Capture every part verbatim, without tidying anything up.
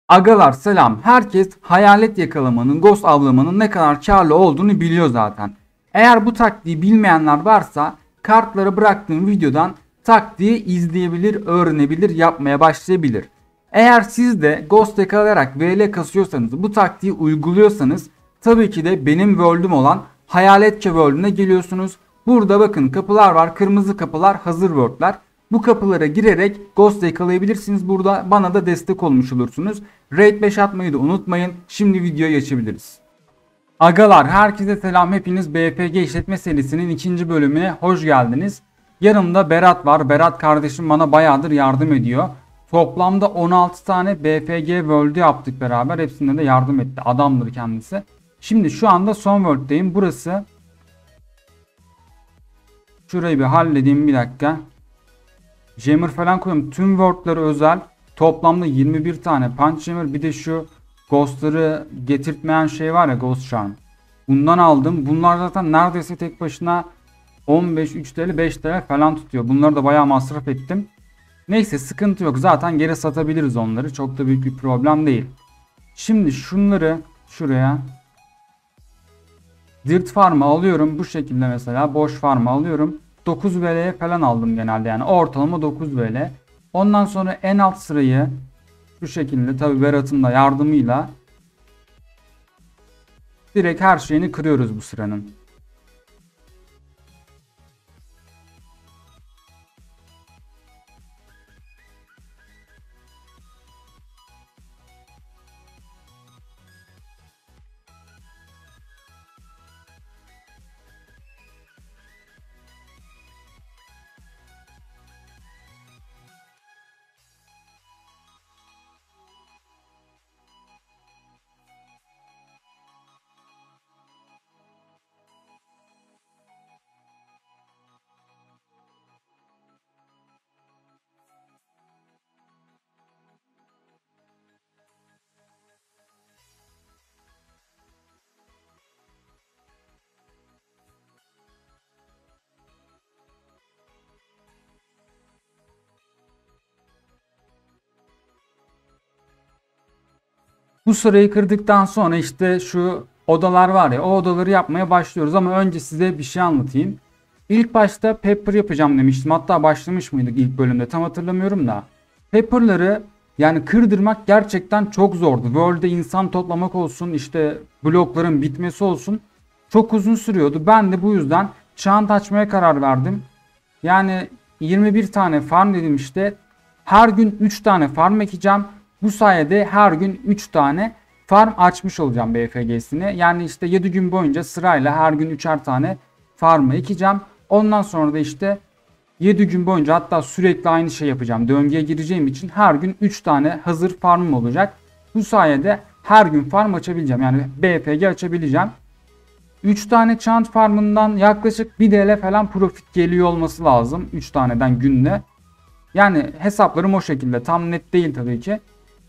Agalar selam. Herkes hayalet yakalamanın, ghost avlamanın ne kadar karlı olduğunu biliyor zaten. Eğer bu taktiği bilmeyenler varsa kartları bıraktığım videodan taktiği izleyebilir, öğrenebilir, yapmaya başlayabilir. Eğer siz de ghost yakalayarak V L kasıyorsanız, bu taktiği uyguluyorsanız tabii ki de benim world'üm olan Hayaletçe World'üne geliyorsunuz. Burada bakın kapılar var, kırmızı kapılar, hazır world'ler. Bu kapılara girerek ghost yakalayabilirsiniz. Burada bana da destek olmuş olursunuz. Raid beş atmayı da unutmayın. Şimdi videoya geçebiliriz. Agalar herkese selam. Hepiniz B F G işletme serisinin ikinci bölümüne hoş geldiniz. Yanımda Berat var. Berat kardeşim bana bayağıdır yardım ediyor. Toplamda on altı tane B F G World'ü yaptık beraber. Hepsinde de yardım etti. Adamdır kendisi. Şimdi şu anda son World'deyim. Burası. Şurayı bir halledeyim bir dakika. Jammer falan koyuyorum. Tüm word'ları özel. Toplamda yirmi bir tane punch jammer. Bir de şu ghost'ları getirtmeyen şey var ya, ghost charm. Bundan aldım. Bunlar zaten neredeyse tek başına on beş, üç TL, beş TL falan tutuyor. Bunları da bayağı masraf ettim. Neyse sıkıntı yok. Zaten geri satabiliriz onları. Çok da büyük bir problem değil. Şimdi şunları şuraya dirt farm'ı alıyorum. Bu şekilde mesela boş farm'ı alıyorum. dokuz V L'ye falan aldım genelde, yani ortalama dokuz V L. Ondan sonra en alt sırayı şu şekilde, tabi Berat'ın da yardımıyla direkt her şeyini kırıyoruz bu sıranın. Bu sırayı kırdıktan sonra işte şu odalar var ya, o odaları yapmaya başlıyoruz ama önce size bir şey anlatayım. İlk başta Pepper yapacağım demiştim. Hatta başlamış mıydık ilk bölümde, tam hatırlamıyorum da. Pepper'ları yani kırdırmak gerçekten çok zordu. World'de insan toplamak olsun, işte blokların bitmesi olsun, çok uzun sürüyordu. Ben de bu yüzden çant açmaya karar verdim. Yani yirmi bir tane farm dedim işte. Her gün üç tane farm ekeceğim. Bu sayede her gün üç tane farm açmış olacağım B F G'sini. Yani işte yedi gün boyunca sırayla her gün üçer tane farmı ekeceğim. Ondan sonra da işte yedi gün boyunca, hatta sürekli aynı şey yapacağım. Döngüye gireceğim için her gün üç tane hazır farmım olacak. Bu sayede her gün farm açabileceğim. Yani B F G açabileceğim. üç tane chant farmından yaklaşık bir T L falan profit geliyor olması lazım. üç taneden günde. Yani hesaplarım o şekilde. Tam net değil tabii ki.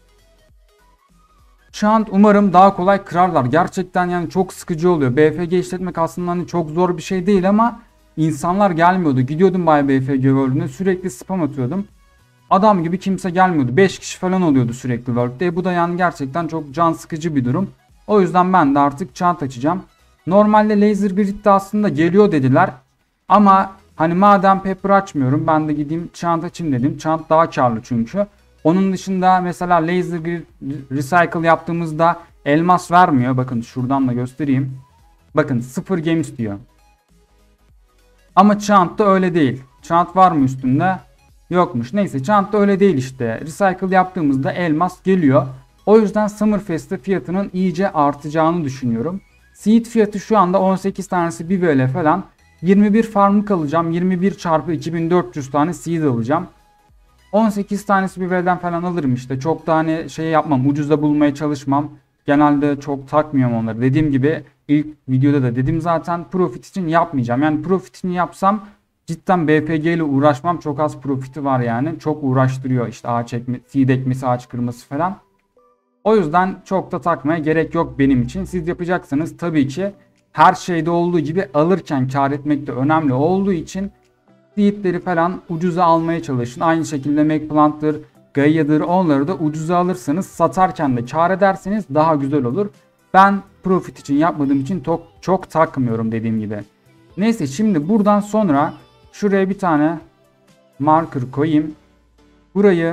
Chant umarım daha kolay kırarlar. Gerçekten yani çok sıkıcı oluyor. B F G işletmek aslında hani çok zor bir şey değil ama insanlar gelmiyordu. Gidiyordum bayağı B F G World'üne, sürekli spam atıyordum. Adam gibi kimse gelmiyordu. beş kişi falan oluyordu sürekli World'de. Bu da yani gerçekten çok can sıkıcı bir durum. O yüzden ben de artık chant açacağım. Normalde Laser Grid de aslında geliyor dediler. Ama hani madem Pepper açmıyorum, ben de gideyim chant açayım dedim. Chant daha karlı çünkü. Onun dışında mesela Laser Grid Recycle yaptığımızda elmas vermiyor. Bakın şuradan da göstereyim. Bakın sıfır games diyor. Ama Chant'ta öyle değil. Chant var mı üstünde? Yokmuş. Neyse, Chant'ta öyle değil işte. Recycle yaptığımızda elmas geliyor. O yüzden Summerfest'te fiyatının iyice artacağını düşünüyorum. Seed fiyatı şu anda on sekiz tanesi bir V L falan. yirmi bir farmlık alacağım. yirmi bir çarpı iki bin dört yüz tane seed alacağım. on sekiz tanesi bir V L'den falan alırım işte. Çok da hani şey yapmam, ucuza bulmaya çalışmam. Genelde çok takmıyorum onları. Dediğim gibi ilk videoda da dedim zaten, profit için yapmayacağım. Yani profitini yapsam cidden B F G ile uğraşmam. Çok az profiti var yani. Çok uğraştırıyor işte ağaç ekme, seed ekmesi, ağaç kırması falan. O yüzden çok da takmaya gerek yok benim için. Siz yapacaksanız tabii ki her şeyde olduğu gibi alırken kar etmek de önemli olduğu için seedleri falan ucuza almaya çalışın. Aynı şekilde Make Plant'tır, Gaia'dır, onları da ucuza alırsanız satarken de kar ederseniz daha güzel olur. Ben profit için yapmadığım için çok, çok takmıyorum dediğim gibi. Neyse, şimdi buradan sonra şuraya bir tane marker koyayım. Burayı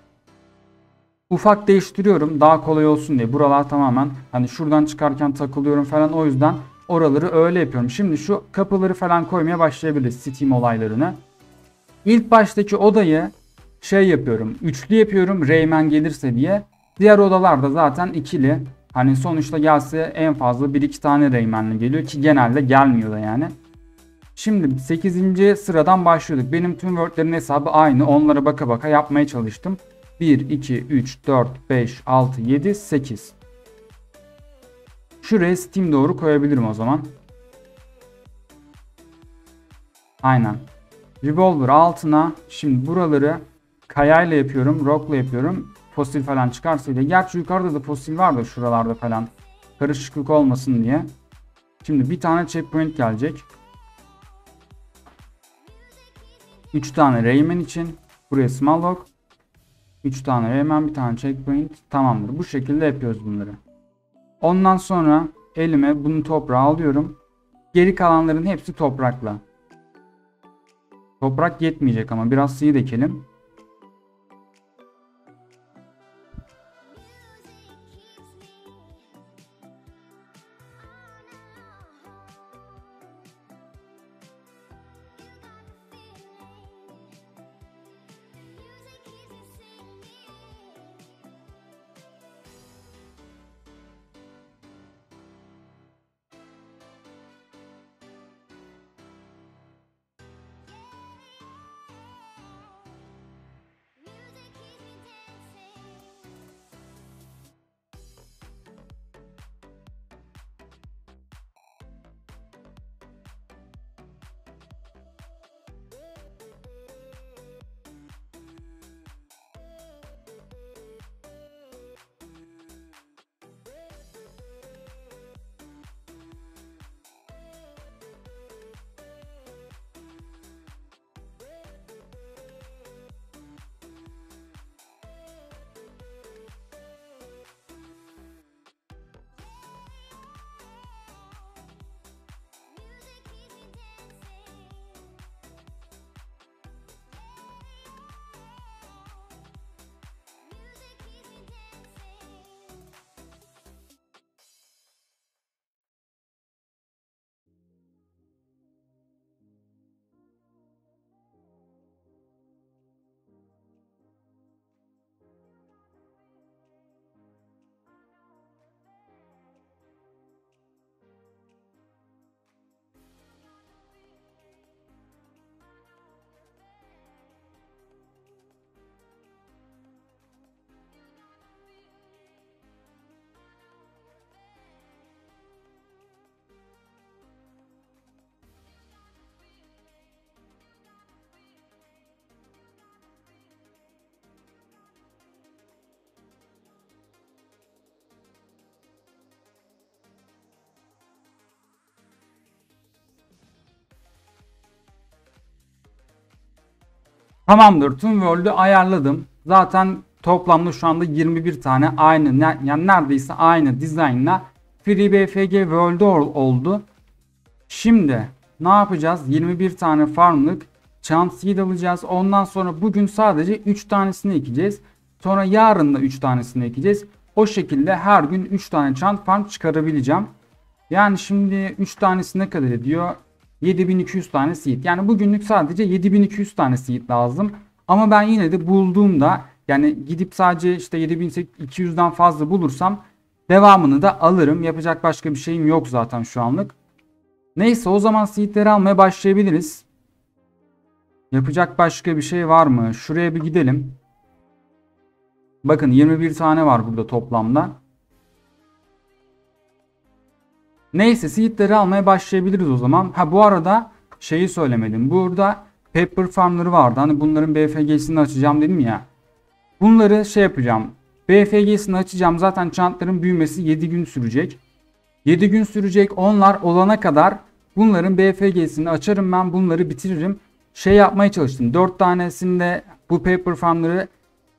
ufak değiştiriyorum daha kolay olsun diye. Buralar tamamen hani şuradan çıkarken takılıyorum falan, o yüzden oraları öyle yapıyorum. Şimdi şu kapıları falan koymaya başlayabiliriz, Steam olaylarını. İlk baştaki odayı şey yapıyorum, üçlü yapıyorum Rayman gelirse diye. Diğer odalarda zaten ikili. Hani sonuçta gelse en fazla bir iki tane Rayman'le geliyor ki genelde gelmiyor da yani. Şimdi sekizinci sıradan başlıyorduk. Benim tüm wordlerin hesabı aynı. Onlara baka baka yapmaya çalıştım. bir, iki, üç, dört, beş, altı, yedi, sekiz. Şuraya Steam doğru koyabilirim o zaman. Aynen. Revolver altına şimdi buraları kayayla yapıyorum, rock'la yapıyorum. Fosil falan çıkarsa diye. Gerçi yukarıda da fosil var da şuralarda falan. Karışıklık olmasın diye. Şimdi bir tane checkpoint gelecek. üç tane Rayman için. Buraya small lock. üç tane Rayman, bir tane checkpoint. Tamamdır. Bu şekilde yapıyoruz bunları. Ondan sonra elime bunu toprağa alıyorum. Geri kalanların hepsi toprakla. Toprak yetmeyecek ama biraz suyu dökelim. Tamamdır. Tüm world'ü ayarladım. Zaten toplamda şu anda yirmi bir tane aynı, yani neredeyse aynı dizaynla FreeBFG World oldu. Şimdi ne yapacağız? yirmi bir tane farmlık Chant Seed alacağız. Ondan sonra bugün sadece üç tanesini ekeceğiz. Sonra yarın da üç tanesini ekeceğiz. O şekilde her gün üç tane Chant Farm çıkarabileceğim. Yani şimdi üç tanesi ne kadar ediyor? yedi bin iki yüz tane seed. Yani bugünlük sadece yedi bin iki yüz tane seed lazım. Ama ben yine de bulduğumda, yani gidip sadece işte yedi bin iki yüzden fazla bulursam devamını da alırım. Yapacak başka bir şeyim yok zaten şu anlık. Neyse, o zaman seedleri almaya başlayabiliriz. Yapacak başka bir şey var mı? Şuraya bir gidelim. Bakın yirmi bir tane var burada toplamda. Neyse, seedleri almaya başlayabiliriz o zaman. Ha, bu arada şeyi söylemedim. Burada pepper farmları vardı. Hani bunların B F G'sini açacağım dedim ya. Bunları şey yapacağım. B F G'sini açacağım. Zaten çantların büyümesi yedi gün sürecek. yedi gün sürecek. Onlar olana kadar bunların B F G'sini açarım ben. Bunları bitiririm. Şey yapmaya çalıştım. dört tanesinde bu pepper farmları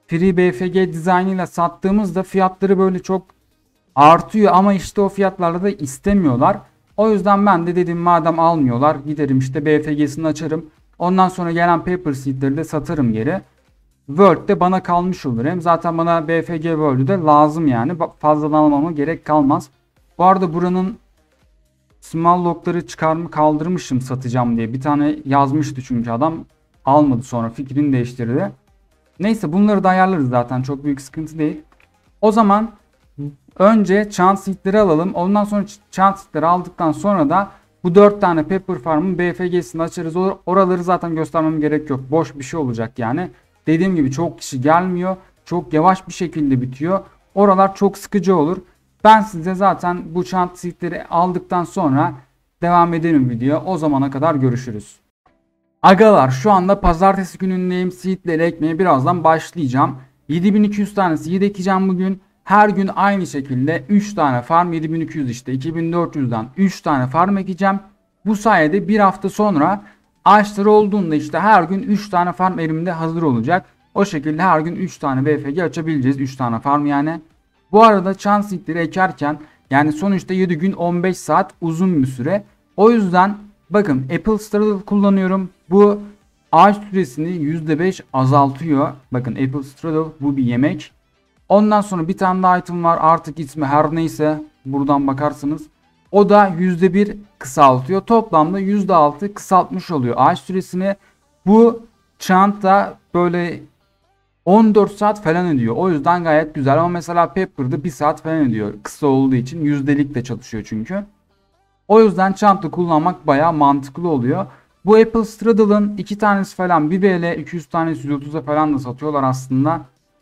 Free B F G dizaynıyla sattığımızda fiyatları böyle çok artıyor ama işte o fiyatlarla da istemiyorlar. O yüzden ben de dedim madem almıyorlar giderim işte B F G'sini açarım. Ondan sonra gelen paper seed'leri de satarım geri. World de bana kalmış olur. Hem zaten bana B F G World'ü de lazım yani. Fazladan almama gerek kalmaz. Bu arada buranın small log'ları çıkarımı kaldırmışım satacağım diye. Bir tane yazmıştı çünkü adam. Almadı sonra fikrini değiştirdi. Neyse bunları da ayarlarız zaten. Çok büyük sıkıntı değil. O zaman önce chance seed'leri alalım. Ondan sonra chance seed'leri aldıktan sonra da bu dört tane Pepper Farm'ın B F G'sini açarız. Oraları zaten göstermem gerek yok. Boş bir şey olacak yani. Dediğim gibi çok kişi gelmiyor. Çok yavaş bir şekilde bitiyor. Oralar çok sıkıcı olur. Ben size zaten bu chance seed'leri aldıktan sonra devam edelim video. O zamana kadar görüşürüz. Agalar şu anda pazartesi günündeyim. Seed'leri ekmeye birazdan başlayacağım. yedi bin iki yüz tane seed ekeceğim bugün. Her gün aynı şekilde üç tane farm, yedi bin iki yüz işte iki bin dört yüzden üç tane farm ekeceğim. Bu sayede bir hafta sonra ağaçları olduğunda işte her gün üç tane farm elimde hazır olacak. O şekilde her gün üç tane B F G açabileceğiz. üç tane farm yani. Bu arada chance seed'leri ekerken yani sonuçta yedi gün on beş saat uzun bir süre. O yüzden bakın Apple Straddle kullanıyorum. Bu ağaç süresini yüzde beş azaltıyor. Bakın Apple Straddle bu bir yemek. Ondan sonra bir tane daha item var. Artık ismi her neyse buradan bakarsınız. O da yüzde bir kısaltıyor. Toplamda yüzde altı kısaltmış oluyor ağaç süresini. Bu çanta böyle on dört saat falan ediyor. O yüzden gayet güzel ama mesela Pepper'da bir saat falan ediyor. Kısa olduğu için yüzdelik de çalışıyor çünkü. O yüzden çanta kullanmak bayağı mantıklı oluyor. Bu Apple Straddle'ın iki tanesi falan bir B L, iki yüz tanesi yüz otuza falan da satıyorlar aslında.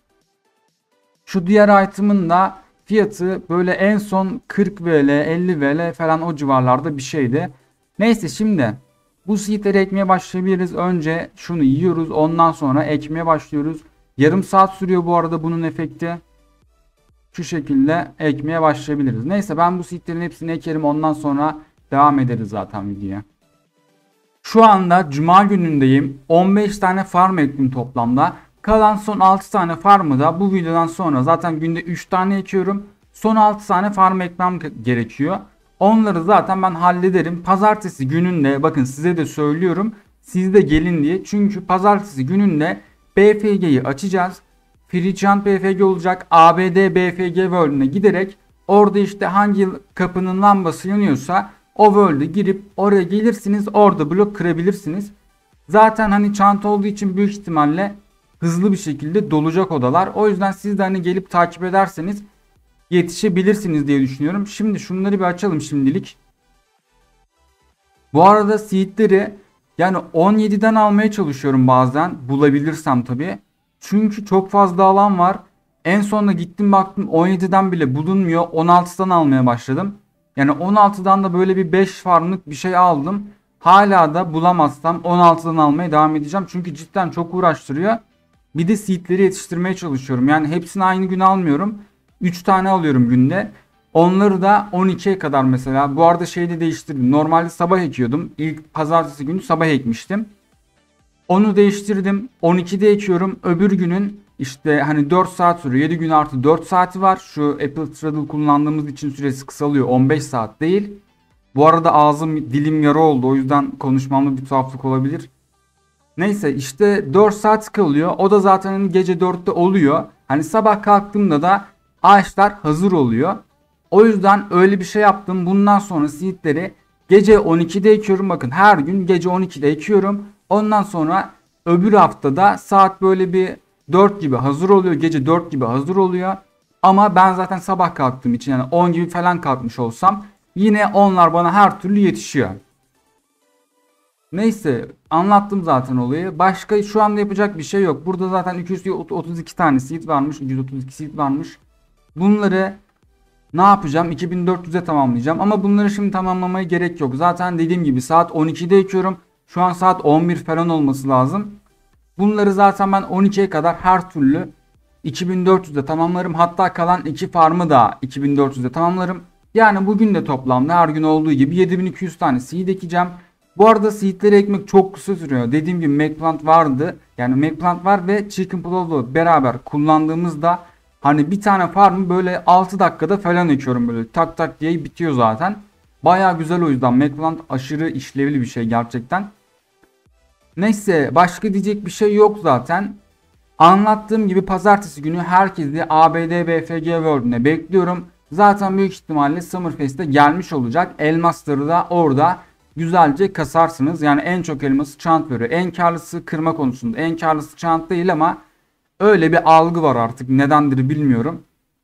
Şu diğer item'ın da fiyatı böyle en son kırk B L, elli B L falan o civarlarda bir şeydi. Neyse şimdi bu seed'leri ekmeye başlayabiliriz. Önce şunu yiyoruz, ondan sonra ekmeye başlıyoruz. Yarım saat sürüyor bu arada bunun efekti. Şu şekilde ekmeye başlayabiliriz. Neyse ben bu seed'lerin hepsini ekerim, ondan sonra devam ederiz zaten videoya. Şu anda cuma günündeyim. on beş tane farm ektim toplamda. Kalan son altı tane farmı da bu videodan sonra zaten günde üç tane ekiyorum. Son altı tane farm ekmem gerekiyor. Onları zaten ben hallederim. Pazartesi gününde bakın size de söylüyorum. Siz de gelin diye. Çünkü pazartesi gününde B F G'yi açacağız. Free Chant B F G olacak. A B D B F G World'üne giderek orada işte hangi kapının lambası yanıyorsa o World'e girip oraya gelirsiniz. Orada blok kırabilirsiniz. Zaten hani çanta olduğu için büyük ihtimalle hızlı bir şekilde dolacak odalar. O yüzden siz de hani gelip takip ederseniz yetişebilirsiniz diye düşünüyorum. Şimdi şunları bir açalım şimdilik. Bu arada seed'leri yani on yediden almaya çalışıyorum bazen. Bulabilirsem tabi. Çünkü çok fazla alan var. En sonunda gittim baktım on yediden bile bulunmuyor. on altıdan almaya başladım. Yani on altıdan da böyle bir beş farmlık bir şey aldım. Hala da bulamazsam on altıdan almaya devam edeceğim. Çünkü cidden çok uğraştırıyor. Bir de seed'leri yetiştirmeye çalışıyorum. Yani hepsini aynı gün almıyorum. üç tane alıyorum günde. Onları da on ikiye kadar mesela. Bu arada şeyi de değiştirdim. Normalde sabah ekiyordum. İlk pazartesi günü sabah ekmiştim. Onu değiştirdim. on ikide ekiyorum. Öbür günün işte hani dört saat sürüyor. yedi gün artı dört saati var. Şu Apple Straddle kullandığımız için süresi kısalıyor. on beş saat değil. Bu arada ağzım dilim yara oldu. O yüzden konuşmamda bir tuhaflık olabilir. Neyse işte dört saat kalıyor. O da zaten gece dörtte oluyor. Hani sabah kalktığımda da ağaçlar hazır oluyor. O yüzden öyle bir şey yaptım. Bundan sonra seed'leri gece on ikide ekiyorum. Bakın her gün gece on ikide ekiyorum. Ondan sonra öbür haftada saat böyle bir dört gibi hazır oluyor. Gece dört gibi hazır oluyor. Ama ben zaten sabah kalktığım için yani on gibi falan kalkmış olsam yine onlar bana her türlü yetişiyor. Neyse anlattım zaten olayı. Başka şu anda yapacak bir şey yok. Burada zaten iki yüz otuz iki tane seed varmış. yüz otuz iki seed varmış. Bunları ne yapacağım? iki bin dört yüze tamamlayacağım. Ama bunları şimdi tamamlamaya gerek yok. Zaten dediğim gibi saat on ikide ekiyorum. Şu an saat on bir falan olması lazım. Bunları zaten ben on ikiye kadar her türlü iki bin dört yüzde tamamlarım. Hatta kalan iki farmı da iki bin dört yüzde tamamlarım. Yani bugün de toplamda her gün olduğu gibi yedi bin iki yüz tane seed ekeceğim. Bu arada seedleri ekmek çok kısa sürüyor. Dediğim gibi Megplant vardı. Yani Megplant var ve Chicken Plow beraber kullandığımızda hani bir tane farmı böyle altı dakikada falan ekiyorum, böyle tak tak diye bitiyor zaten. Baya güzel, o yüzden Megplant aşırı işlevli bir şey gerçekten. Neyse, başka diyecek bir şey yok zaten. Anlattığım gibi pazartesi günü herkesi A B D B F G World'üne bekliyorum. Zaten büyük ihtimalle Summerfest'e gelmiş olacak. Elmasları da orada güzelce kasarsınız. Yani en çok elması çant veriyor. En karlısı kırma konusunda. En karlısı çant değil ama öyle bir algı var artık. Nedendir bilmiyorum.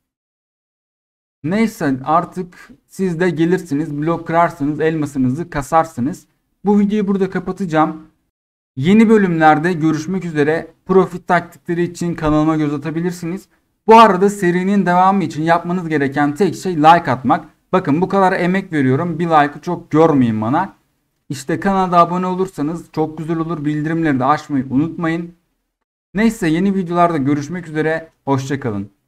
Neyse, artık siz de gelirsiniz, blok kırarsınız, elmasınızı kasarsınız. Bu videoyu burada kapatacağım. Yeni bölümlerde görüşmek üzere. Profit taktikleri için kanalıma göz atabilirsiniz. Bu arada serinin devamı için yapmanız gereken tek şey like atmak. Bakın, bu kadar emek veriyorum. Bir like'ı çok görmeyin bana. İşte kanala abone olursanız çok güzel olur. Bildirimleri de açmayı unutmayın. Neyse, yeni videolarda görüşmek üzere. Hoşça kalın.